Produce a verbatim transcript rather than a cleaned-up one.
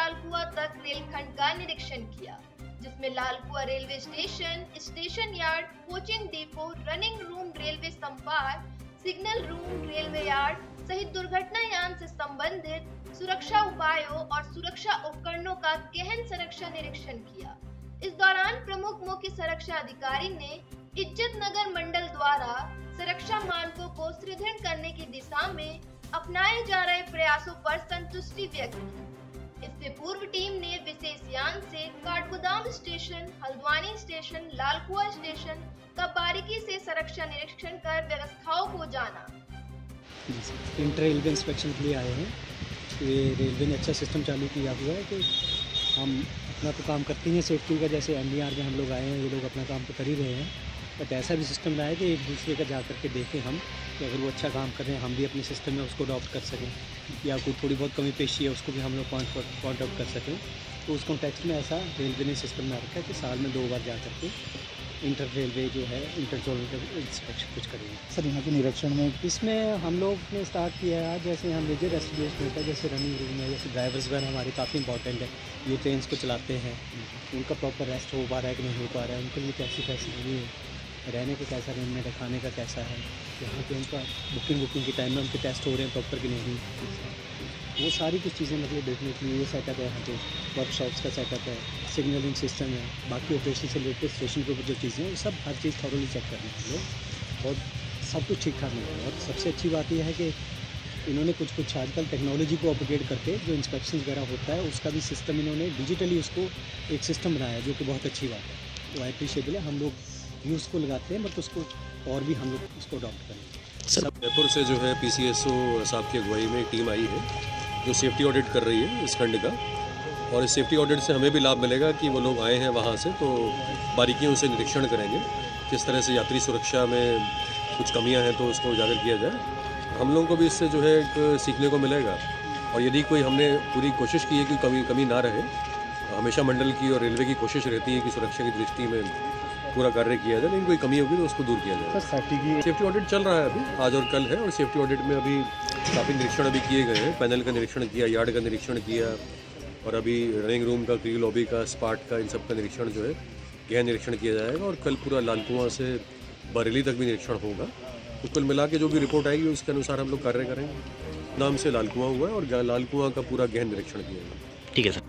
लालकुआ तक रेलखंड का निरीक्षण किया, जिसमें Lalkuan railway station, station yard, coaching depot, running room, railway संपार, सिग्नल रूम, रेलवे यार्ड सहित दुर्घटना यान से संबंधित सुरक्षा उपायों और सुरक्षा उपकरणों का गहन सुरक्षा निरीक्षण किया। इस दौरान प्रमुख मुख्य सुरक्षा अधिकारी ने इज्जत नगर मंडल द्वारा सुरक्षा मानकों को सुदृढ़ करने की दिशा में अपनाए जा रहे प्रयासों पर संतुष्टि व्यक्त की। इससे पूर्व टीम ने विशेष यान से Kathgodam station, Haldwani station, Lalkuan station का बारीकी से सुरक्षा निरीक्षण कर व्यवस्थाओं को जाना। इंटर रेलवे इंस्पेक्शन के लिए आए हैं। ये रेलवे ने अच्छा सिस्टम चालू किया हुआ है कि हम अपना तो काम करते हैं सेफ्टी का, जैसे एन डी आर में हम लोग आए हैं, ये लोग अपना काम तो कर ही रहे हैं, बट ऐसा भी सिस्टम रहा है कि एक दूसरे का जा करके देखें हम कि अगर वो अच्छा काम कर रहे हैं हम भी अपने सिस्टम में उसको अडॉप्ट कर सकें, या कोई थोड़ी बहुत कमी पेशी है उसको भी हम लोग पॉइंट पॉइंट आउट कर सकें। तो उस कॉन्टेक्स्ट में ऐसा रेलवे ने सिस्टम में रखा है कि साल में दो बार जा करके इंटर रेलवे जो है इंटर जोन इंस्पेक्शन कुछ करेंगे। सर यहाँ के निरीक्षण में इसमें हम लोग ने स्टार्ट किया है, जैसे यहाँ मेजर रेस्टिडेंस होता है, जैसे रनिंग रूम है, जैसे ड्राइवर्स वगैरह हमारे काफ़ी इंपॉर्टेंट है, ये ट्रेन को चलाते हैं, उनका प्रॉपर रेस्ट हो पा रहा है कि नहीं हो पा रहा है, उनके लिए कैसी फैसिलिटी है, रहने का कैसा अरेंजमेंट है, खाने का कैसा है, यहाँ पे उनका बुकिंग बुकिंग के टाइम में उनके टेस्ट हो रहे हैं प्रॉपर कि नहीं, वो सारी कुछ चीज़ें मतलब देखने के लिए ये सेटअप है। यहाँ पे वर्कशॉप्स का सेटअप है, सिग्नलिंग सिस्टम है, बाकी ऑपरेशन से रिलेटेड स्टेशन के ऊपर जो चीज़ें हैं वो सब हर चीज़ थॉरली चेक करने के लिए, और सब कुछ ठीक ठाक नहीं है। और सबसे अच्छी बात यह है कि इन्होंने कुछ कुछ आजकल टेक्नोलॉजी को अपग्रेड करके जो इंस्पेक्शन वगैरह होता है उसका भी सिस्टम इन्होंने डिजिटली उसको एक सिस्टम बनाया, जो कि बहुत अच्छी बात है। तो एप्रिशिएबल है, हम लोग यूज़ को लगाते हैं, बट उसको और भी हम लोग उसको अडॉप्ट करें। जयपुर से जो है पी सी एस ओ साहब की अगुवाई में टीम आई है जो सेफ्टी ऑडिट कर रही है इस खंड का, और इस सेफ्टी ऑडिट से हमें भी लाभ मिलेगा कि वो लोग आए हैं वहाँ से, तो बारीकियों से निरीक्षण करेंगे किस तरह से यात्री सुरक्षा में कुछ कमियां हैं तो उसको उजागर किया जाए। हम लोगों को भी इससे जो है एक सीखने को मिलेगा, और यदि कोई हमने पूरी कोशिश की है कि कमी कमी ना रहे, हमेशा मंडल की और रेलवे की कोशिश रहती है कि सुरक्षा की दृष्टि में पूरा कार्य किया जाए, लेकिन कोई कमी होगी तो उसको दूर किया जाए। सेफ्टी की सेफ्टी ऑडिट चल रहा है अभी, आज और कल है, और सेफ्टी ऑडिट में अभी काफ़ी निरीक्षण अभी किए गए हैं। पैनल का निरीक्षण किया, यार्ड का निरीक्षण किया, और अभी रनिंग रूम का, क्रू लॉबी का, स्पार्ट का, इन सब का निरीक्षण जो है गहन निरीक्षण किया जाएगा, और कल पूरा लालकुआं से बरेली तक भी निरीक्षण होगा। तो कुल मिला के जो भी रिपोर्ट आएगी उसके अनुसार हम लोग कार्य करेंगे। नाम से लालकुआं हुआ है और लालकुआं का पूरा गहन निरीक्षण किया जाएगा। ठीक है सर।